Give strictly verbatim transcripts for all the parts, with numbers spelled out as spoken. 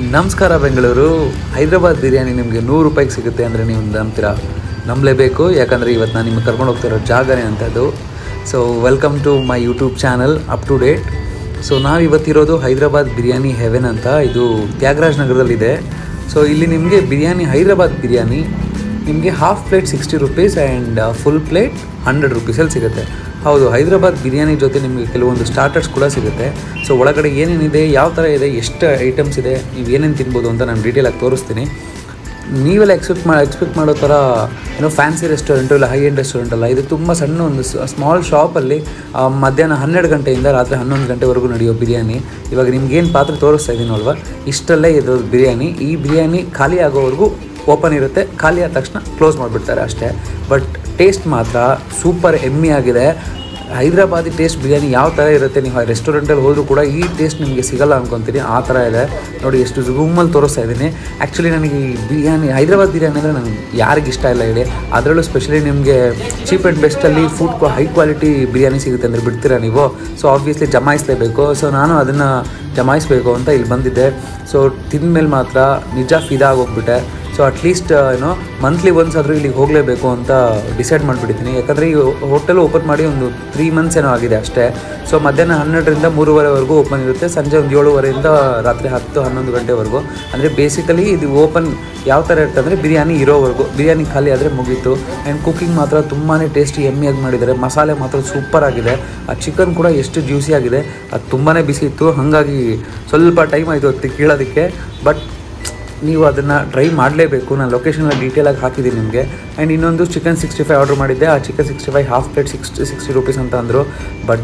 ನಮಸ್ಕಾರ ಬೆಂಗಳೂರು. ಹೈದರಾಬಾದ್ ಬಿರಿಯಾನಿ ನಿಮಗೆ ನೂರು ರೂಪಾಯಿಗೆ ಸಿಗುತ್ತೆ ಅಂದರೆ ನೀವು ನಂಬ್ತೀರಾ? ನಂಬಲೇಬೇಕು, ಯಾಕಂದರೆ ಇವತ್ತು ನಾನು ನಿಮಗೆ ಕರ್ಕೊಂಡು ಹೋಗ್ತಿರೋ ಜಾಗನೇ ಅಂಥದ್ದು. So welcome to my YouTube channel up to date. So ನಾವು ಇವತ್ತಿರೋದು ಹೈದರಾಬಾದ್ ಬಿರಿಯಾನಿ ಹೆವೆನ್ ಅಂತ, ಇದು ತ್ಯಾಗರಾಜ್ ನಗರದಲ್ಲಿದೆ. ಸೊ ಇಲ್ಲಿ ನಿಮಗೆ ಬಿರಿಯಾನಿ, ಹೈದರಾಬಾದ್ ಬಿರಿಯಾನಿ ನಿಮಗೆ half plate sixty rupees and full plate hundred ರುಪೀಸಲ್ಲಿ ಸಿಗುತ್ತೆ. ಹೌದು, ಹೈದರಾಬಾದ್ ಬಿರಿಯಾನಿ ಜೊತೆ ನಿಮಗೆ ಕೆಲವೊಂದು ಸ್ಟಾರ್ಟರ್ಸ್ ಕೂಡ ಸಿಗುತ್ತೆ. ಸೊ ಒಳಗಡೆ ಏನೇನಿದೆ, ಯಾವ ಥರ ಇದೆ, ಎಷ್ಟು ಐಟಮ್ಸ್ ಇದೆ, ನೀವು ಏನೇನು ತಿನ್ಬೋದು ಅಂತ ನಾನು ಡೀಟೇಲಾಗಿ ತೋರಿಸ್ತೀನಿ. ನೀವೆಲ್ಲ ಎಕ್ಸ್ಪೆಕ್ಟ್ ಮಾಡಿ ಎಕ್ಸ್ಪೆಕ್ಟ್ ಮಾಡೋ ಥರ ಏನೋ ಫ್ಯಾನ್ಸಿ ರೆಸ್ಟೋರೆಂಟು ಇಲ್ಲ ಹೈ ಎಂಡ್ ರೆಸ್ಟೋರೆಂಟ್ ಅಲ್ಲ. ಇದು ತುಂಬ ಸಣ್ಣ ಒಂದು ಸ್ಮಾಲ್ ಶಾಪಲ್ಲಿ ಮಧ್ಯಾಹ್ನ ಹನ್ನೆರಡು ಗಂಟೆಯಿಂದ ರಾತ್ರಿ ಹನ್ನೊಂದು ಗಂಟೆವರೆಗೂ ನಡೆಯೋ ಬಿರಿಯಾನಿ. ಇವಾಗ ನಿಮ್ಗೇನು ಪಾತ್ರೆ ತೋರಿಸ್ತಾ ಇದ್ದೀನಲ್ವ, ಇಷ್ಟಲ್ಲೇ ಇದು ಬಿರಿಯಾನಿ. ಈ ಬಿರಿಯಾನಿ ಖಾಲಿ ಆಗೋವರೆಗೂ ಓಪನ್ ಇರುತ್ತೆ, ಖಾಲಿ ಆದ ತಕ್ಷಣ ಕ್ಲೋಸ್ ಮಾಡಿಬಿಡ್ತಾರೆ ಅಷ್ಟೇ. ಬಟ್ ಟೇಸ್ಟ್ ಮಾತ್ರ ಸೂಪರ್ ಎಮ್ಮಿ ಆಗಿದೆ. ಹೈದರಾಬಾದಿ ಟೇಸ್ಟ್ ಬಿರಿಯಾನಿ ಯಾವ ಥರ ಇರುತ್ತೆ, ನೀವು ರೆಸ್ಟೋರೆಂಟಲ್ಲಿ ಹೋದರೂ ಕೂಡ ಈ ಟೇಸ್ಟ್ ನಿಮಗೆ ಸಿಗಲ್ಲ ಅಂದ್ಕೊತೀನಿ, ಆ ಥರ ಇದೆ. ನೋಡಿ ಎಷ್ಟು ಝೂಮಲ್ಲಿ ತೋರಿಸ್ತಾ ಇದ್ದೀನಿ. ಆ್ಯಕ್ಚುಲಿ ನನಗೆ ಈ ಬಿರಿಯಾನಿ, ಹೈದರಾಬಾದ್ ಬಿರಿಯಾನಿ ಅಂದರೆ ನನಗೆ ಯಾರಿಗೆ ಇಷ್ಟ ಇಲ್ಲ ಹೇಳಿ. ಅದರಲ್ಲೂ ಸ್ಪೆಷಲಿ ನಿಮಗೆ ಚೀಪ್ ಆ್ಯಂಡ್ ಬೆಸ್ಟಲ್ಲಿ ಫುಡ್ ಹೈ ಕ್ವಾಲಿಟಿ ಬಿರಿಯಾನಿ ಸಿಗುತ್ತೆ ಅಂದರೆ ಬಿಡ್ತೀರಾ ನೀವು? So obviously ಜಮಾಯಿಸಲೇಬೇಕು. ಸೊ ನಾನು ಅದನ್ನು ಜಮಾಯಿಸಬೇಕು ಅಂತ ಇಲ್ಲಿ ಬಂದಿದ್ದೆ. ಸೊ ತಿಂದಮೇಲೆ ಮಾತ್ರ ನಿಜ ಫಿದಾ ಆಗೋಗ್ಬಿಟ್ಟೆ. ಸೊ ಅಟ್ಲೀಸ್ಟ್ ಏನೋ ಮಂತ್ಲಿ ಒನ್ಸ್ ಆದರೂ ಇಲ್ಲಿಗೆ ಹೋಗಲೇಬೇಕು ಅಂತ ಡಿಸೈಡ್ ಮಾಡಿಬಿಟ್ಟಿದ್ದೀನಿ. ಯಾಕಂದರೆ ಈ ಹೋಟೆಲ್ ಓಪನ್ ಮಾಡಿ ಒಂದು ತ್ರೀ ಮಂತ್ಸ್ ಏನೋ ಆಗಿದೆ ಅಷ್ಟೇ. ಸೊ ಮಧ್ಯಾಹ್ನ ಹನ್ನೆರಡರಿಂದ ಮೂರುವರೆವರೆಗೂ ಓಪನ್ ಇರುತ್ತೆ, ಸಂಜೆ ಒಂದು ಏಳುವರೆಯಿಂದ ರಾತ್ರಿ ಹತ್ತು ಹನ್ನೊಂದು ಗಂಟೆವರೆಗೂ. ಅಂದರೆ ಬೇಸಿಕಲಿ ಇದು ಓಪನ್ ಯಾವ ಥರ ಇರುತ್ತೆ ಅಂದರೆ ಬಿರಿಯಾನಿ ಇರೋವರೆಗೂ. ಬಿರಿಯಾನಿ ಖಾಲಿ ಆದರೆ ಮುಗೀತು. ಆ್ಯಂಡ್ ಕುಕಿಂಗ್ ಮಾತ್ರ ತುಂಬಾ ಟೇಸ್ಟಿ ಎಮ್ಮಿಯಾಗಿ ಮಾಡಿದ್ದಾರೆ. ಮಸಾಲೆ ಮಾತ್ರ ಸೂಪರ್ ಆಗಿದೆ. ಆ ಚಿಕನ್ ಕೂಡ ಎಷ್ಟು ಜ್ಯೂಸಿ ಆಗಿದೆ, ಅದು ತುಂಬಾ ಬಿಸಿ ಇತ್ತು. ಹಾಗಾಗಿ ಸ್ವಲ್ಪ ಟೈಮ್ ಆಯಿತು ಅದಕ್ಕೆ ಕೀಳೋದಕ್ಕೆ. ಬಟ್ ನೀವು ಅದನ್ನು ಟ್ರೈ ಮಾಡಲೇಬೇಕು. ನಾನು ಲೊಕೇಶನ್ನ ಡೀಟೇಲಾಗಿ ಹಾಕಿದ್ದೀನಿ ನಿಮಗೆ. ಆ್ಯಂಡ್ ಇನ್ನೊಂದು ಚಿಕನ್ ಸಿಕ್ಸ್ಟಿ ಫೈವ್ ಆರ್ಡ್ರ್ ಮಾಡಿದ್ದೆ. ಆ chicken sixty five half plate sixty sixty rupees ಅಂತ ಅಂದರು. ಬಟ್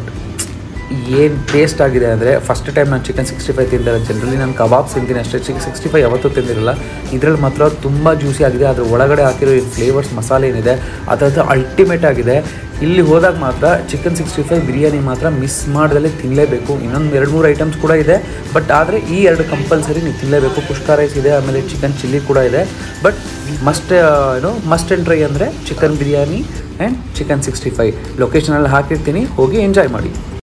ಏನು ಟೇಸ್ಟ್ ಆಗಿದೆ ಅಂದರೆ, ಫಸ್ಟ್ ಟೈಮ್ ನಾನು ಚಿಕನ್ ಸಿಕ್ಸ್ಟಿ ಫೈವ್ ತಿಂದಿಲ್ಲ. ಜನರಲಿ ನಾನು ಕಬಾಬ್ಸ್ ತಿಂತೀನಿ ಅಷ್ಟೇ, ಚಿಕನ್ ಸಿಕ್ಸ್ಟಿ ಫೈವ್ ಯಾವತ್ತೂ ತಿಂದಿರಲ್ಲ. ಇದರಲ್ಲಿ ಮಾತ್ರ ತುಂಬ ಜ್ಯೂಸಿ ಆಗಿದೆ. ಅದ್ರ ಒಳಗಡೆ ಹಾಕಿರೋ ಈ ಫ್ಲೇವರ್ಸ್ ಮಸಾಲೆ ಏನಿದೆ ಅದರದ್ದು ಅಲ್ಟಿಮೇಟ್ ಆಗಿದೆ. ಇಲ್ಲಿ ಹೋದಾಗ ಮಾತ್ರ ಚಿಕನ್ ಸಿಕ್ಸ್ಟಿ ಫೈವ್ ಬಿರಿಯಾನಿ ಮಾತ್ರ ಮಿಸ್ ಮಾಡ್ದಲ್ಲೇ ತಿನ್ನಲೇಬೇಕು. ಇನ್ನೊಂದು ಎರಡು ಮೂರು ಐಟಮ್ಸ್ ಕೂಡ ಇದೆ, ಬಟ್ ಆದರೆ ಈ ಎರಡು ಕಂಪಲ್ಸರಿ ನೀವು ತಿನ್ನಲೇಬೇಕು. ಕುಷ್ಕಾ ರೈಸ್ ಇದೆ, ಆಮೇಲೆ ಚಿಕನ್ ಚಿಲ್ಲಿ ಕೂಡ ಇದೆ. ಬಟ್ ಮಸ್ಟ್ ಏನೋ ಮಸ್ಟ್ ಆ್ಯಂಡ್ ಟ್ರೈ ಅಂದರೆ chicken biryani and chicken sixty five. ಲೊಕೇಶನಲ್ಲಿ ಹಾಕಿರ್ತೀನಿ, ಹೋಗಿ ಎಂಜಾಯ್ ಮಾಡಿ.